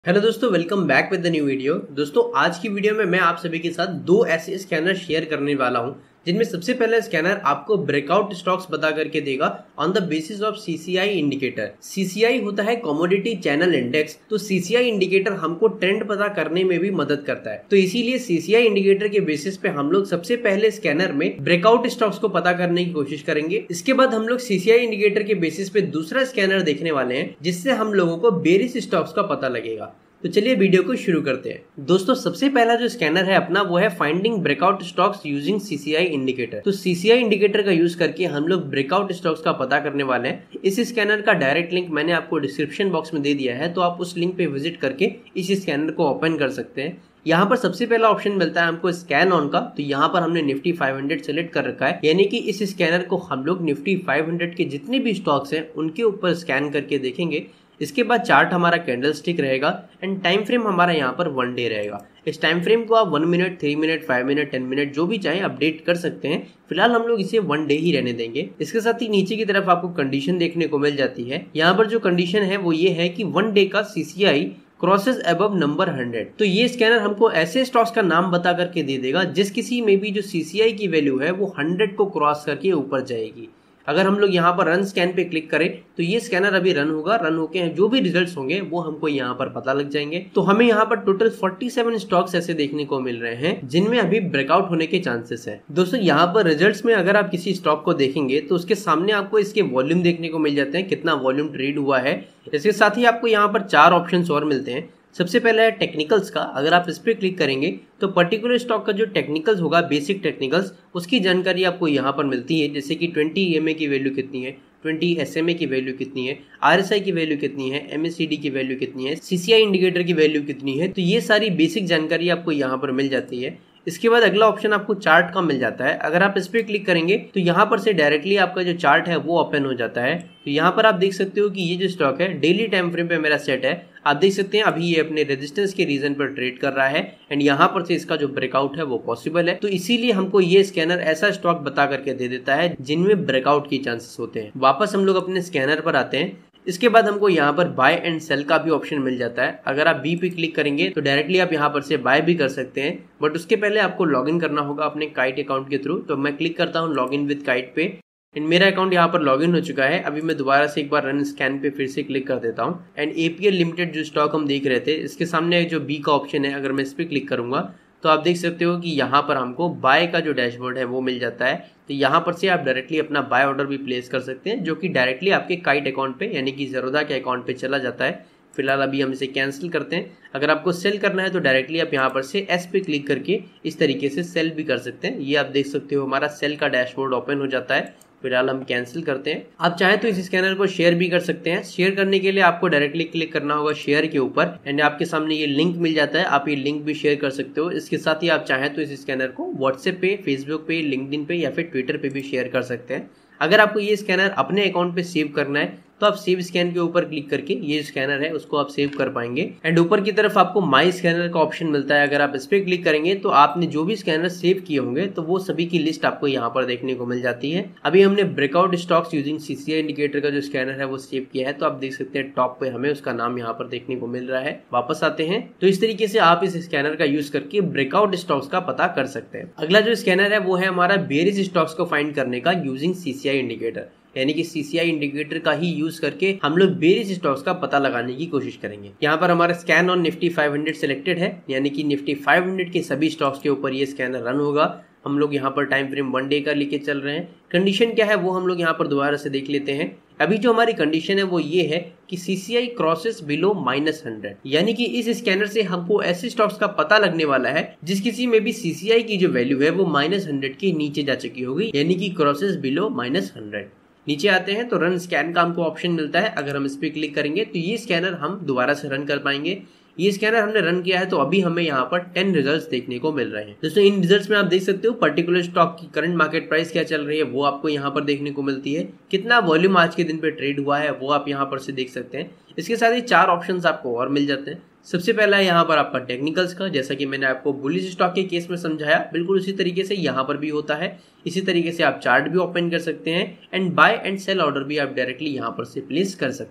Hello दोस्तों, welcome back with the new video. दोस्तों, आज की वीडियो में मैं आप सभी के साथ दो ऐसे स्कैनर शेयर करने वाला हूं जिनमें सबसे पहला स्कैनर आपको ब्रेकआउट स्टॉक्स बता करके देगा on the basis of CCI indicator. CCI होता है कमोडिटी चैनल इंडेक्स। तो सीसीआई इंडिकेटर हमको ट्रेंड पता करने में भी मदद करता है। तो इसीलिए सीसीआई इंडिकेटर के बेसिस पे हम लोग सबसे पहले स्कैनर में ब्रेकआउट स्टॉक्स को पता करने की कोशिश करेंगे। इसके बाद हम लोग सीसीआई इंडिकेटर के बेसिस पे दूसरा स्कैनर देखने वाले हैं जिससे हम लोगों को बेरिश स्टॉक्स का पता लगेगा। तो चलिए वीडियो को शुरू करते हैं। दोस्तों, सबसे पहला जो स्कैनर है अपना वो है finding breakout stocks using CCI indicator. तो सीसीआई इंडिकेटर का यूज करके हम लोग ब्रेकआउट स्टॉक्स का पता करने वाले हैं। इस स्कैनर का डायरेक्ट लिंक मैंने आपको डिस्क्रिप्शन बॉक्स में दे दिया है, तो आप उस लिंक पे विजिट करके इस स्कैनर को ओपन कर सकते हैं। यहाँ पर सबसे पहला ऑप्शन मिलता है हमको स्कैन ऑन का। तो यहाँ पर हमने निफ्टी 500 सेलेक्ट कर रखा है, यानी कि इस स्कैनर को हम लोग निफ्टी 500 के जितने भी स्टॉक्स हैं उनके ऊपर स्कैन करके देखेंगे। इसके बाद चार्ट हमारा कैंडल स्टिक रहेगा एंड टाइम फ्रेम हमारा यहाँ पर 1 डे रहेगा। इस टाइम फ्रेम को आप 1 मिनट, 3 मिनट, 5 मिनट, 10 मिनट जो भी चाहे अपडेट कर सकते हैं। फिलहाल हम लोग इसे 1 डे ही रहने देंगे। इसके साथ ही नीचे की तरफ आपको कंडीशन देखने को मिल जाती है। यहाँ पर जो कंडीशन है वो ये है कि 1 डे का सीसीआई क्रॉसेस अबव नंबर 100। तो ये स्कैनर हमको ऐसे स्टॉक्स का नाम बता करके दे देगा जिस किसी में भी जो सीसीआई की वैल्यू है वो 100 को क्रॉस करके ऊपर जाएगी। अगर हम लोग यहाँ पर रन स्कैन पे क्लिक करें तो ये स्कैनर अभी रन होगा। रन होके जो भी रिजल्ट्स होंगे वो हमको यहाँ पर पता लग जाएंगे। तो हमें यहाँ पर टोटल 47 स्टॉक्स ऐसे देखने को मिल रहे हैं जिनमें अभी ब्रेकआउट होने के चांसेस है। दोस्तों, यहाँ पर रिजल्ट्स में अगर आप किसी स्टॉक को देखेंगे तो उसके सामने आपको इसके वॉल्यूम देखने को मिल जाते हैं, कितना वॉल्यूम ट्रेड हुआ है। इसके साथ ही आपको यहाँ पर 4 ऑप्शन और मिलते हैं। सबसे पहला है टेक्निकल्स का। अगर आप इस पर क्लिक करेंगे तो पर्टिकुलर स्टॉक का जो टेक्निकल्स होगा, बेसिक टेक्निकल्स, उसकी जानकारी आपको यहाँ पर मिलती है। जैसे कि 20 EMA की वैल्यू कितनी है, 20 SMA की वैल्यू कितनी है, RSI की वैल्यू कितनी है, MACD की वैल्यू कितनी है, CCI इंडिकेटर की वैल्यू कितनी है। तो ये सारी बेसिक जानकारी आपको यहाँ पर मिल जाती है। इसके बाद अगला ऑप्शन आपको चार्ट का मिल जाता है। अगर आप इस पर क्लिक करेंगे तो यहाँ पर से डायरेक्टली आपका जो चार्ट है वो ओपन हो जाता है। तो यहाँ पर आप देख सकते हो कि ये जो स्टॉक है डेली टाइम फ्रेम पे मेरा सेट है। आप देख सकते हैं अभी ये अपने रेजिस्टेंस के रीजन पर ट्रेड कर रहा है एंड यहाँ पर से इसका जो ब्रेकआउट है वो पॉसिबल है। तो इसीलिए हमको ये स्कैनर ऐसा स्टॉक बता करके दे देता है जिनमें ब्रेकआउट के चांसेस होते हैं। वापस हम लोग अपने स्कैनर पर आते हैं। इसके बाद हमको यहाँ पर बाय एंड सेल का भी ऑप्शन मिल जाता है। अगर आप बी पे क्लिक करेंगे तो डायरेक्टली आप यहाँ पर से बाय भी कर सकते हैं, बट उसके पहले आपको लॉगिन करना होगा अपने काइट अकाउंट के थ्रू। तो मैं क्लिक करता हूँ लॉगिन विद काइट पे एंड मेरा अकाउंट यहाँ पर लॉगिन हो चुका है। अभी मैं दोबारा से एक बार रन स्कैन पे फिर से क्लिक कर देता हूँ एंड APL लिमिटेड जो स्टॉक हम देख रहे थे इसके सामने जो बी का ऑप्शन है, अगर मैं इस पर क्लिक करूंगा तो आप देख सकते हो कि यहाँ पर हमको बाय का जो डैशबोर्ड है वो मिल जाता है। तो यहाँ पर से आप डायरेक्टली अपना बाय ऑर्डर भी प्लेस कर सकते हैं जो कि डायरेक्टली आपके काइट अकाउंट पे यानी कि ज़ेरोधा के अकाउंट पे चला जाता है। फिलहाल अभी हम इसे कैंसिल करते हैं। अगर आपको सेल करना है तो डायरेक्टली आप यहाँ पर से एस पे क्लिक करके इस तरीके से सेल भी कर सकते हैं। ये आप देख सकते हो हमारा सेल का डैशबोर्ड ओपन हो जाता है। फिलहाल हम कैंसिल करते हैं। आप चाहे तो इस स्कैनर को शेयर भी कर सकते हैं। शेयर करने के लिए आपको डायरेक्टली क्लिक करना होगा शेयर के ऊपर एंड आपके सामने ये लिंक मिल जाता है। आप ये लिंक भी शेयर कर सकते हो। इसके साथ ही आप चाहें तो इस स्कैनर को व्हाट्सएप पे, फेसबुक पे, लिंक्डइन पे या फिर ट्विटर पे भी शेयर कर सकते हैं। अगर आपको ये स्कैनर अपने अकाउंट पे सेव करना है तो आप सेव स्कैन के ऊपर क्लिक करके ये स्कैनर है उसको आप सेव कर पाएंगे एंड ऊपर की तरफ आपको माई स्कैनर का ऑप्शन मिलता है। अगर आप इस पे क्लिक करेंगे तो आपने जो भी स्कैनर सेव किए होंगे तो वो सभी की लिस्ट आपको यहाँ पर देखने को मिल जाती है। अभी हमने breakout stocks using CCI indicator का जो स्कैनर है वो सेव किया है। तो आप देख सकते हैं टॉप पे हमें उसका नाम यहाँ पर देखने को मिल रहा है। वापस आते हैं तो इस तरीके से आप इस स्कैनर का यूज करके ब्रेकआउट स्टॉक्स का पता कर सकते हैं। अगला जो स्कैनर है वो है हमारा बेरिश स्टॉक्स को फाइंड करने का यूजिंग सीसीआई इंडिकेटर, यानी कि सीसीआई इंडिकेटर का ही यूज करके हम लोग बेरिश स्टॉक्स का पता लगाने की कोशिश करेंगे। यहाँ पर हमारा स्कैन ऑन निफ्टी 500 सिलेक्टेड है, यानी कि निफ्टी 500 के सभी स्टॉक्स के ऊपर ये स्कैनर रन होगा। हम लोग यहाँ पर टाइम फ्रेम 1 डे का लेके चल रहे हैं। कंडीशन क्या है वो हम लोग यहाँ पर दोबारा से देख लेते हैं। अभी जो हमारी कंडीशन है वो ये है कि सीसीआई क्रॉसेस बिलो -100, यानी कि इस स्कैनर से हमको ऐसे स्टॉक्स का पता लगने वाला है जिस किसी में भी सीसीआई की जो वैल्यू है वो -100 के नीचे जा चुकी होगी, यानी कि क्रॉसेस बिलो -100। नीचे आते हैं तो रन स्कैन का हमको ऑप्शन मिलता है। अगर हम इस पर क्लिक करेंगे तो ये स्कैनर हम दोबारा से रन कर पाएंगे। ये स्कैनर हमने रन किया है तो अभी हमें यहाँ पर 10 रिजल्ट्स देखने को मिल रहे हैं। दोस्तों, इन रिजल्ट्स में आप देख सकते हो पर्टिकुलर स्टॉक की करंट मार्केट प्राइस क्या चल रही है वो आपको यहाँ पर देखने को मिलती है। कितना वॉल्यूम आज के दिन पे ट्रेड हुआ है वो आप यहाँ पर से देख सकते हैं। इसके साथ ही 4 ऑप्शंस आपको और मिल जाते हैं। सबसे पहला है यहाँ पर आपका टेक्निकल्स का, जैसा कि मैंने आपको बुलिश स्टॉक के केस में समझाया, बिल्कुल उसी तरीके से यहाँ पर भी होता है। इसी तरीके से आप चार्ट भी ओपन कर सकते हैं and buy and sell order भी आप डायरेक्टली यहाँ पर से प्लेस कर सकते हैं।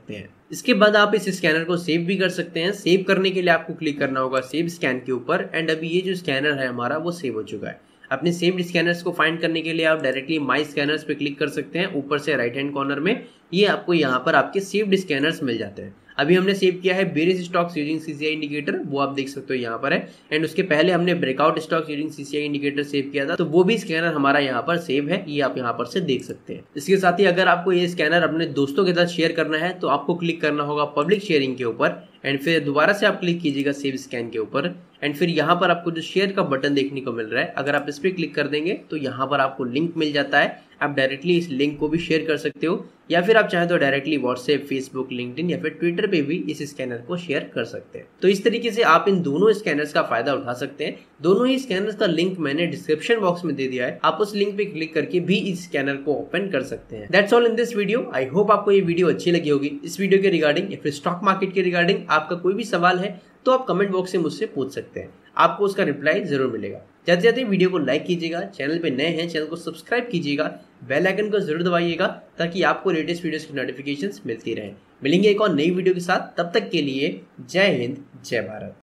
इसके बाद आप इस स्कैनर को सेव भी कर सकते हैं। सेव करने के लिए आपको क्लिक करना होगा सेव स्कैन के ऊपर एंड अभी ये जो स्कैनर है हमारा वो सेव हो चुका है। अपने सेव्ड स्कैनर्स को फाइंड करने के लिए आप डायरेक्टली माई स्कैनर्स पे क्लिक कर सकते हैं। ऊपर से राइट हैंड कॉर्नर में ये आपको यहाँ पर आपके सेव्ड स्कैनर्स मिल जाते हैं। अभी हमने सेव किया है various stocks using CCI indicator, वो आप देख सकते हो यहाँ पर है। एंड उसके पहले हमने breakout stocks using CCI indicator save किया था, तो वो भी स्कैनर हमारा यहाँ पर सेव है, ये आप यहाँ पर से देख सकते हैं। इसके साथ ही अगर आपको ये स्कैनर अपने दोस्तों के साथ शेयर करना है तो आपको क्लिक करना होगा पब्लिक शेयरिंग के ऊपर एंड फिर दोबारा से आप क्लिक कीजिएगा सेव स्कैन के ऊपर एंड फिर यहाँ पर आपको जो शेयर का बटन देखने को मिल रहा है, अगर आप इस पर क्लिक कर देंगे तो यहाँ पर आपको लिंक मिल जाता है। आप डायरेक्टली इस लिंक को भी शेयर कर सकते हो या फिर आप चाहें तो डायरेक्टली व्हाट्सएप, फेसबुक, लिंक्डइन या फिर ट्विटर पे भी इस स्कैनर को शेयर कर सकते हैं। तो इस तरीके से आप इन दोनों स्कैनर्स का फायदा उठा सकते हैं। दोनों ही स्कैनर्स का लिंक मैंने डिस्क्रिप्शन बॉक्स में दे दिया है, आप उस लिंक पे क्लिक करके भी इस स्कैनर को ओपन कर सकते हैं। That's all in this video. I hope आपको ये वीडियो अच्छी लगी होगी। इस वीडियो के रिगार्डिंग या फिर स्टॉक मार्केट के रिगार्डिंग आपका कोई भी सवाल है तो आप कमेंट बॉक्स से मुझसे पूछ सकते हैं, आपको उसका रिप्लाई जरूर मिलेगा। जाते जाते वीडियो को लाइक कीजिएगा, चैनल पे नए हैं चैनल को सब्सक्राइब कीजिएगा, बेल आइकन को जरूर दबाइएगा ताकि आपको लेटेस्ट वीडियोस की नोटिफिकेशंस मिलती रहें। मिलेंगे एक और नई वीडियो के साथ, तब तक के लिए जय हिंद, जय भारत।